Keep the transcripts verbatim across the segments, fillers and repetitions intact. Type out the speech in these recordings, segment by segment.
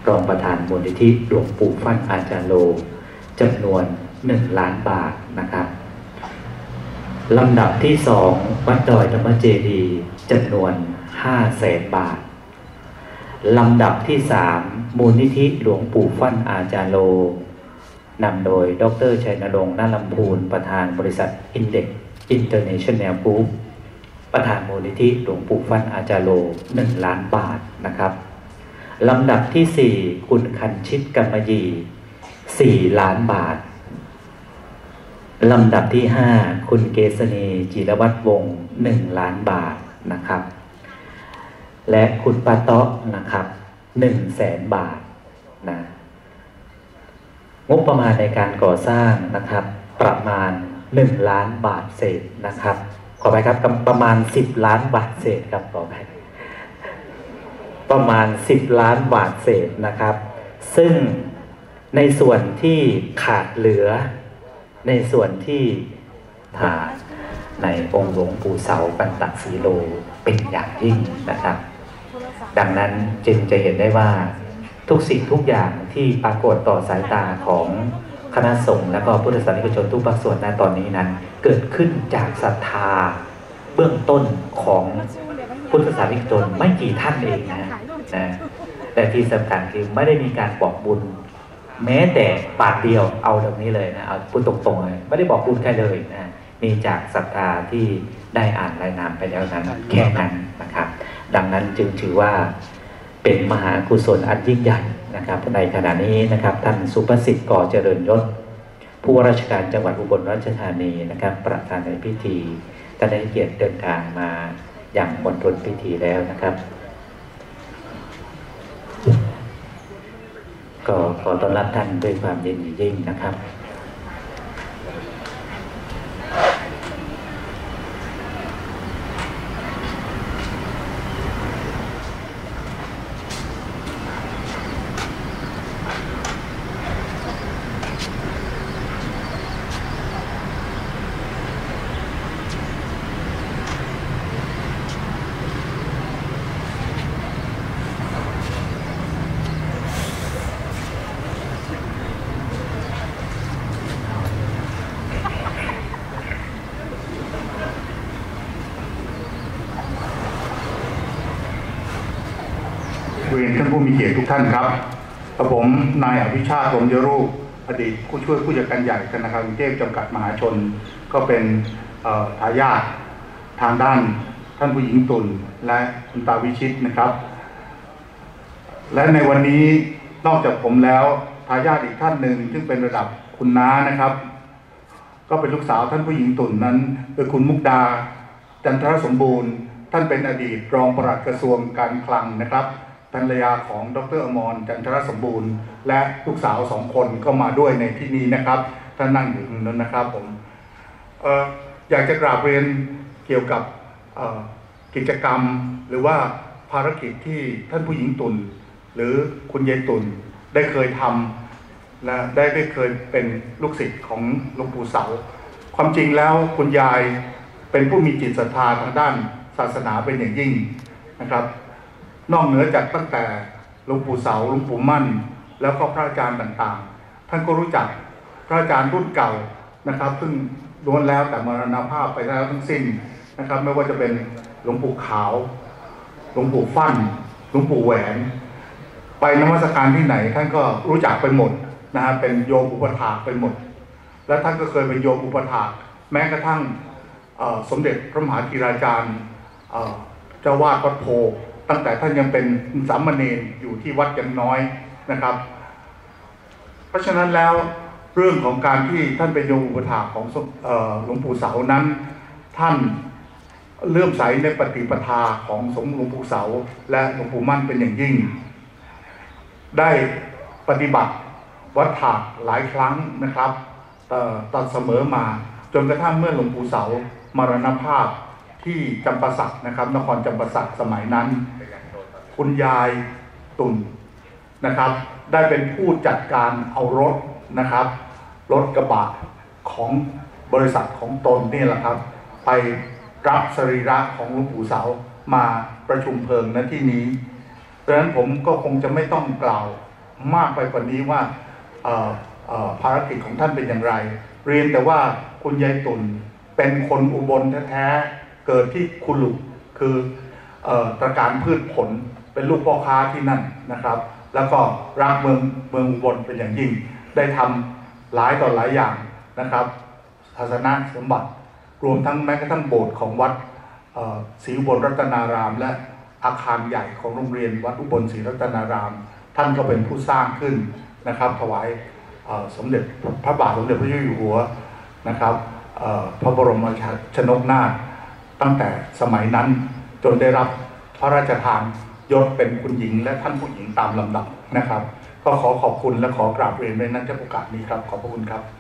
รองประธานมูลนิธิหลวงปู่ฟั่นอาจารย์โลจำนวนหนึ่งล้านบาทนะครับลำดับที่สองวัดดอยธรรมเจดีย์จำนวนห้าแสนบาทลำดับที่สามมูลนิธิหลวงปู่ฟั่นอาจารย์โลนำโดยดร.ชัยนรงค์ ณ ลำพูนประธานบริษัท Index International Group ประธานมูลนิธิหลวงปู่ฟั่นอาจารย์โลหนึ่งล้านบาทนะครับลำดับที่สี่คุณคันชิตกำมะหยี่สี่ล้านบาทลำดับที่ห้าคุณเกษณีจิรวัฒน์วงศ์หนึ่งล้านบาทนะครับและคุณปาเตาะนะครับหนึ่งแสนบาทนะงบประมาณในการก่อสร้างนะครับประมาณหนึ่งล้านบาทเศษนะครับขอไปครับประมาณสิบล้านบาทเศษครับขอไปประมาณสิบล้านบาทเศษนะครับซึ่งในส่วนที่ขาดเหลือในส่วนที่ถาในองค์หลวงปู่เสาปันตสีโลเป็นอย่างยิ่งนะครับดังนั้นจึงจะเห็นได้ว่าทุกสิ่งทุกอย่างที่ปรากฏต่อสายตาของคณะสงฆ์และก็พุทธศาสนิกชนทุกภาคส่วนณตอนนี้นั้นเกิดขึ้นจากศรัทธาเบื้องต้นของพุทธศาสนิกชนไม่กี่ท่านเองนะนะแต่ที่สำคัญคือไม่ได้มีการบอกบุญแม้แต่บาทเดียวเอาตรงนี้เลยนะเอาพูดตรงๆเลยไม่ได้บอกบุญใครเลยนะมีจากศรัทธาที่ได้อ่านรายนามไปแล้วนั้นแค่นั้นนะครับดังนั้นจึงถือว่าเป็นมหากุศลอันยิ่งใหญ่นะครับในขณะนี้นะครับท่านสุภสิทธิ์ก่อเจริญยศผู้ว่าราชการจังหวัดอุบลราชธานีนะครับประธานในพิธีท่านได้เกียรติเดินทางมาอย่างมณฑลพิธีแล้วนะครับก็ขอต้อนรับท่านด้วยความยินดียิ่งนะครับเรียนท่านผู้มีเกียรติทุกท่านครับกับผมนายอภิชาติ รมยรูปอดีตผู้ช่วยผู้จัดการใหญ่ธนาคารกรุงเทพจำกัดมหาชนก็เป็นทายาททางด้านท่านผู้หญิงตุลและคุณตาวิชิตนะครับและในวันนี้นอกจากผมแล้วทายาทอีกท่านหนึ่งซึ่งเป็นระดับคุณน้านะครับก็เป็นลูกสาวท่านผู้หญิงตุลนั้นคือคุณมุกดาจันทรสมบูรณ์ท่านเป็นอดีตรองปลัดกระทรวงการคลังนะครับภรรยาของดร.อมรจันทรสมบูรณ์และลูกสาวสองคนก็มาด้วยในที่นี้นะครับท่านนั่งอยู่ตรงนั้นนะครับผม เอ่อ อยากจะกราบเรียนเกี่ยวกับกิจกรรมหรือว่าภารกิจที่ท่านผู้หญิงตุลหรือคุณยายตุลได้เคยทำและได้ได้เคยเป็นลูกศิษย์ของหลวงปู่เสาความจริงแล้วคุณยายเป็นผู้มีจิตศรัทธาทางด้านศาสนาเป็นอย่างยิ่งนะครับนอกเหนือจากตั้งแต่หลวงปู่เสาหลวงปู่มั่นแล้วก็พระอาจารย์ต่างๆท่านก็รู้จักพระอาจารย์รุ่นเก่านะครับซึ่งล้วนแล้วแต่มรณภาพไปแล้วทั้งสิ้นนะครับไม่ว่าจะเป็นหลวงปู่ขาวหลวงปู่ฟั่นหลวงปู่แหวนไปนมัสการที่ไหนท่านก็รู้จักไปหมดนะฮะเป็นโยมอุปถากไปหมดและท่านก็เคยเป็นโยมอุปถากแม้กระทั่งสมเด็จพระมหาธีราจารย์เจ้าวาดวัดโพตั้งแต่ท่านยังเป็นสามเณรอยู่ที่วัดยังน้อยนะครับเพราะฉะนั้นแล้วเรื่องของการที่ท่านเป็นโยมอุปถากของหลวงปู่เสานั้นท่านเลื่อมใสในปฏิปทาของสมเด็จหลวงปู่เสาและหลวงปู่มั่นเป็นอย่างยิ่งได้ปฏิบัติวัดถากหลายครั้งนะครับตัดเสมอมาจนกระทั่งเมื่อหลวงปู่เสามรณภาพที่จำปาสักนะครับนครจำปาสักสมัยนั้นคุณยายตุ่นนะครับได้เป็นผู้จัดการเอารถนะครับรถกระบะของบริษัทของตนนี่แหละครับไปรับสรีระของหลวงปู่เสามาประชุมเพลิงณที่นี้ดังนั้นผมก็คงจะไม่ต้องกล่าวมากไปกว่านี้ว่าภารกิจของท่านเป็นอย่างไรเรียนแต่ว่าคุณยายตุ่นเป็นคนอุบลแท้ๆเกิดที่คุลุคือตระการพืชผลเป็นลูกพ่อค้าที่นั่นนะครับแล้วก็รักเมืองเมืองอุบลเป็นอย่างยิ่งได้ทำหลายต่อหลายอย่างนะครับศาสนสมบัติรวมทั้งแม้กระทั่งโบสถ์ของวัดศรีอุบลรัตนารามและอาคารใหญ่ของโรงเรียนวัดอุบลศรีรัตนารามท่านก็เป็นผู้สร้างขึ้นนะครับถวายสมเด็จพระบาทสมเด็จพระเจ้าอยู่หัวนะครับพระบรมชนกนาถตั้งแต่สมัยนั้นจนได้รับพระราชทานยศเป็นคุณหญิงและท่านผู้หญิงตามลำดับนะครับก็ขอขอบคุณและขอกราบเรียนในนั้นในโอกาสนี้ครับขอบพระคุณครับ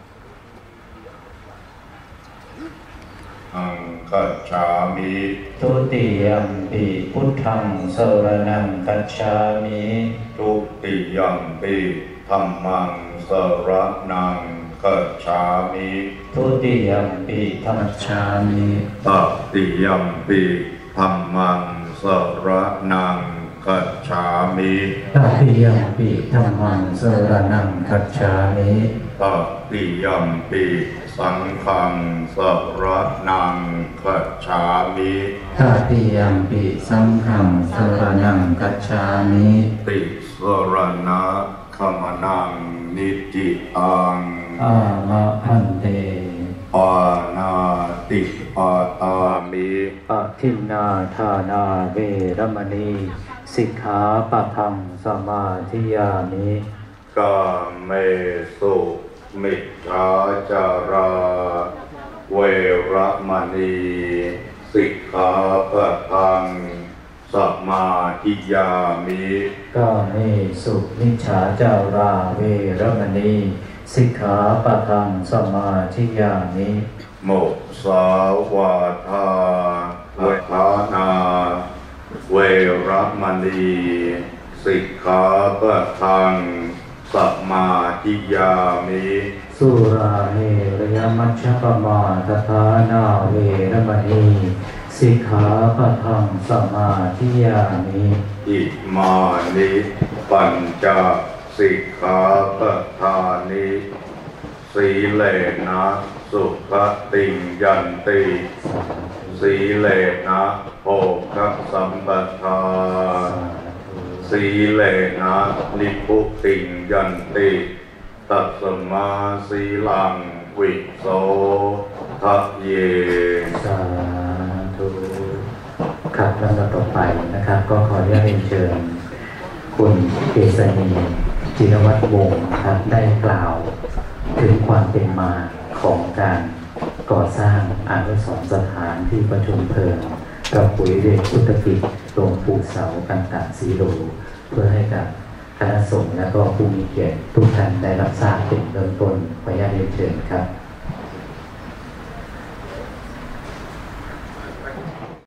อังคัจฉามิทุติยัมปิพุทธังสรณังคัจฉามิทุติยัมปิธัมมังสรณังคัจฉามิทุติยัมปิธัมมังคัจฉามิตติยัมปิธัมมังสรณังคัจฉามิตติยัมปิธัมมังสรณังคัจฉามิตติยัมปิสังฆังสรณังคัจฉามิตติยัมปิสังฆังสรณังคัจฉามิติสรณะขมนังนิจิตังอามะพันเตปานาติปาตามิอทินนาทานาเวรมณีสิกขาปะทังสมาธิยามิกาเมสุมิจฉาจาราเวรมณีสิกขาปะทังสมาธิยามิกาเมสุมิจฉาจาราเวรมณีสิกขาปะทังสมาธิยามิโมสาวาทาเวทานาเวรมณีสิกขาปะทังสมาธิยามิสุราเมรยมัชฌปมาทฐานาเวรมณีสิกขาปะทังสมาธิยามิอิมานิปัญจสิกขาปะทานิสีเลนะสุขติงยันติสีเลนะโภคสัมปทาสีเลนะนิพุติงยันติตัสมาสีลังวิโสทะเยสาธุครับลำดับต่อไปนะครับก็ขอเรียนเชิญคุณเกษณีจิรวัฒน์วงศ์ครับได้กล่าวถึงความเป็นมาของการก่อสร้างอนุสรณ์สถานที่ประชุมเพลิงกับปุ๋ยเดชพุทธกิจหลวงปู่เสากันตะสีโลเพื่อให้กับคณะสงฆ์และก็ผู้มีเกียรติทุกท่านได้รับทราบเป็นเริ่มต้นขออนุญาตเรียนเชิญครับ